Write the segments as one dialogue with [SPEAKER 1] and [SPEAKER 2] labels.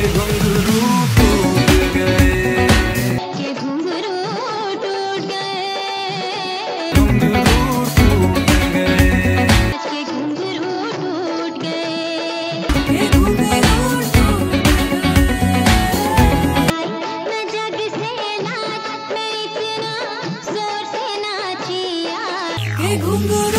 [SPEAKER 1] घुंघरू टूट गए,
[SPEAKER 2] ये घुंघरू टूट गए,
[SPEAKER 1] घुंघरू टूट गए,
[SPEAKER 2] ये घुंघरू टूट गए,
[SPEAKER 3] ये घुंघरू टूट गए।
[SPEAKER 2] मैं जग से नाच, मैं इतना जोर से नाची आज,
[SPEAKER 3] ये घुंघरू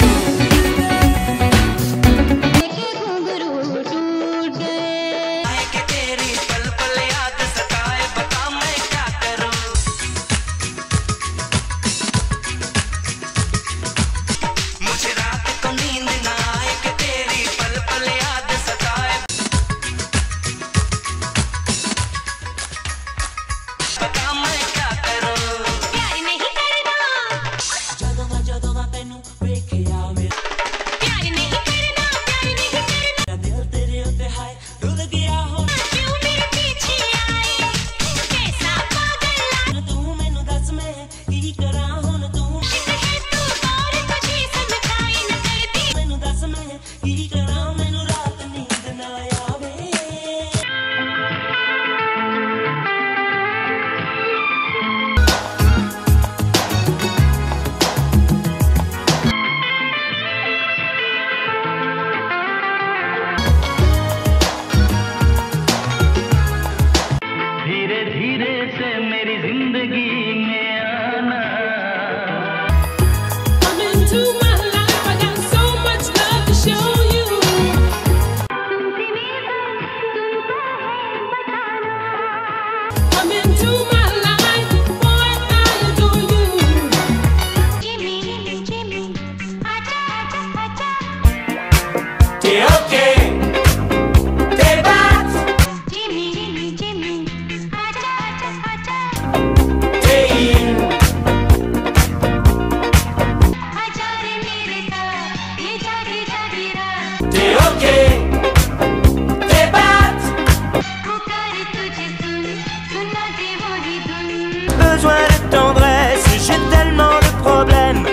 [SPEAKER 4] besoin de tendresse, j'ai tellement de problèmes.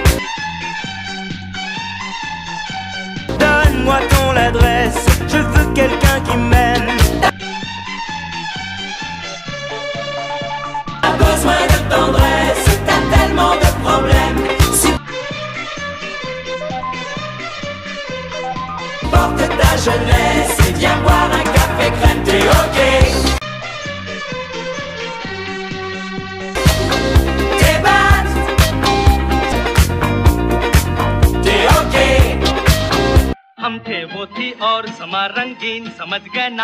[SPEAKER 4] Donne-moi ton adresse, je veux quelqu'un qui m'aime. T'as besoin de tendresse, t'as tellement de problèmes. Si porte ta jeunesse et viens boire un café crème, t'es ok.
[SPEAKER 5] हम थे वो थी और समा रंगीन, समझ गए ना।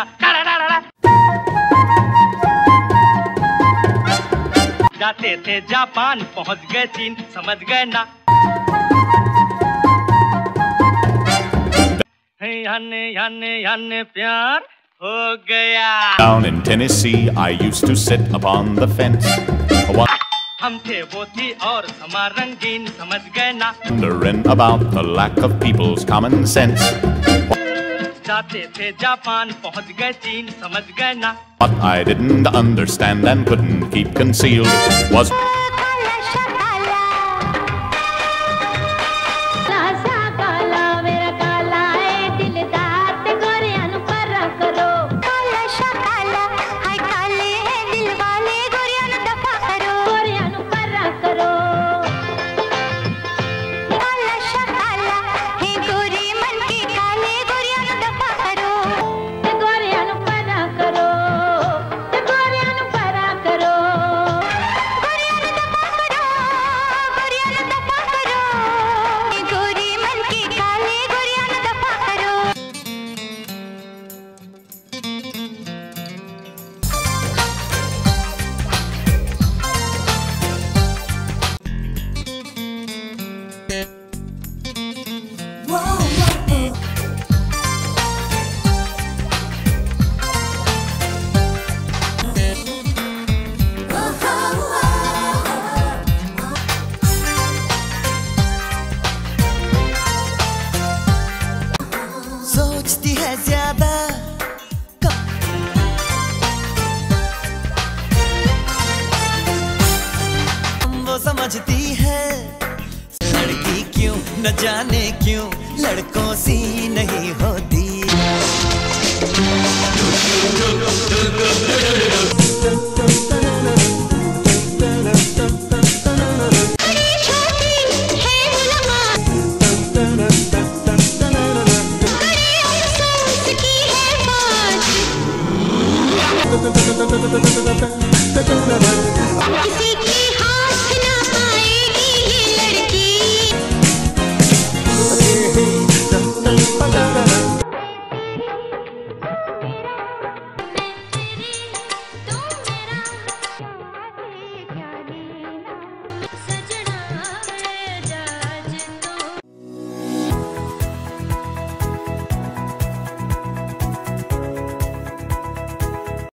[SPEAKER 5] जाते थे जापान, पहुंच गए चीन, समझ गए ना। याने याने याने प्यार हो गया।
[SPEAKER 6] Down in Tennessee, I used to sit upon the fence.
[SPEAKER 5] हम थे वो थी और समा रंगीन, समझ गए ना।
[SPEAKER 6] Wondering about the lack of people's common sense.
[SPEAKER 5] जाते थे जापान, पहुंच गए चीन, समझ गए ना।
[SPEAKER 6] What I didn't understand and couldn't keep concealed was
[SPEAKER 4] सोचती है ज्यादा वो समझती है लड़की क्यों न जाने क्यों लड़कों सी नहीं होती।
[SPEAKER 3] Dun, dun,